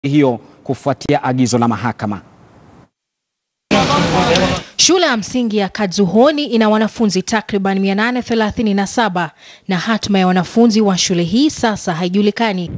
hiyo kufuatia agizo la mahakama. Shule ya msingi ya Kadzuhoni ina wanafunzi takriban 837 na hatma ya wanafunzi wa shule hii sasa haijulikani.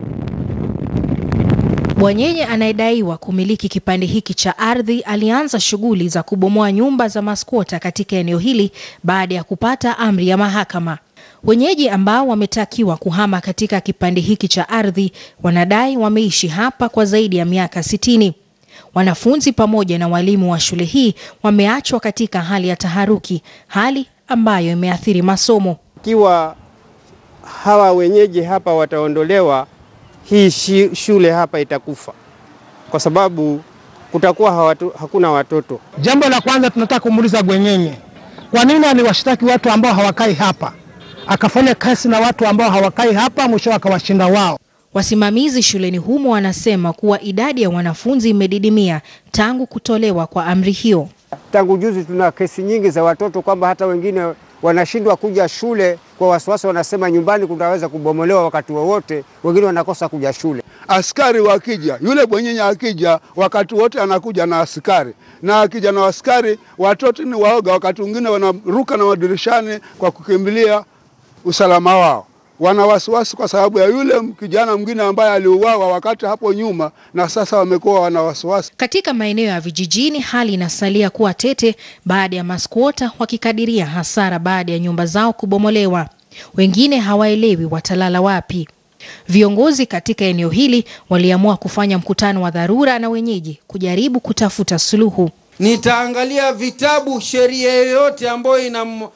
Bwanyenye anayedaiwa kumiliki kipande hiki cha ardhi alianza shughuli za kubomoa nyumba za maskwota katika eneo hili baada ya kupata amri ya mahakama. Wenyeji ambao wametakiwa kuhama katika kipande hiki cha ardhi wanadai wameishi hapa kwa zaidi ya miaka 60. Wanafunzi pamoja na walimu wa shule hii wameachwa katika hali ya taharuki, hali ambayo imeathiri masomo. Ikiwa hawa wenyeji hapa wataondolewa, hii shule hapa itakufa kwa sababu kutakuwa hakuna watoto. Jambo la kwanza tunataka kumuuliza Bwanyenye, kwa nini aliwashtaki watu ambao hawakai hapa? Akafanya kazi na watu ambao hawakai hapa, mwisho akawashinda wao. Wasimamizi shuleni humo wanasema kuwa idadi ya wanafunzi imedidimia tangu kutolewa kwa amri hiyo. Tangu juzi tuna kesi nyingi za watoto kwamba hata wengine wanashindwa kuja shule kwa wasiwasi, wanasema nyumbani kunaweza kubomolewa wakati wowote, wengine wanakosa kuja shule. Askari wakija, yule Bwanyenye akija wakati wote anakuja na askari, na akija na askari watoto ni waoga, wakati wengine wanaruka na madirishani kwa kukimbilia usalama wao. Wana wasiwasi kwa sababu ya yule kijana mwingine ambaye aliuawa wakati hapo nyuma, na sasa wamekuwa wana wasiwasi. Katika maeneo ya vijijini hali inasalia kuwa tete baada ya maskwota wakikadiria hasara baada ya nyumba zao kubomolewa. Wengine hawaelewi watalala wapi. Viongozi katika eneo hili waliamua kufanya mkutano wa dharura na wenyeji kujaribu kutafuta suluhu. Nitaangalia vitabu, sheria yoyote ambayo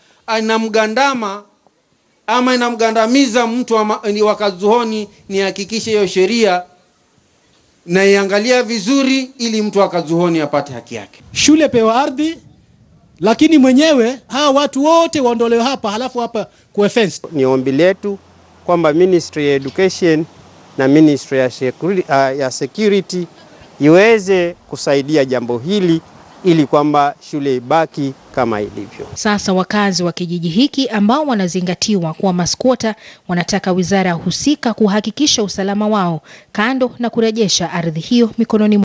inamgandama ama inamgandamiza mtu wa Kadzuhoni, ni hakikisha hiyo sheria na iangalia vizuri ili mtu wa Kadzuhoni apate haki yake. Shule pewa ardhi, lakini mwenyewe hawa watu wote waondolewe hapa, halafu hapa kwa fence. Ni ombi letu kwamba Ministry ya Education na Ministry ya Security iweze kusaidia jambo hili ili kwamba shule ibaki kama ilivyo. Sasa wakazi wa kijiji hiki ambao wanazingatiwa kuwa maskwota wanataka wizara husika kuhakikisha usalama wao, kando na kurejesha ardhi hiyo mikononi